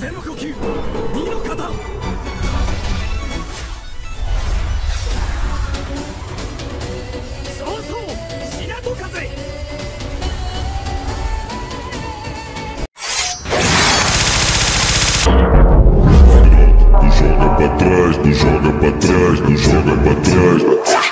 の呼吸、二の型。そうそう、白戸風。 Joga pra trás, não joga pra trás, não joga pra trás.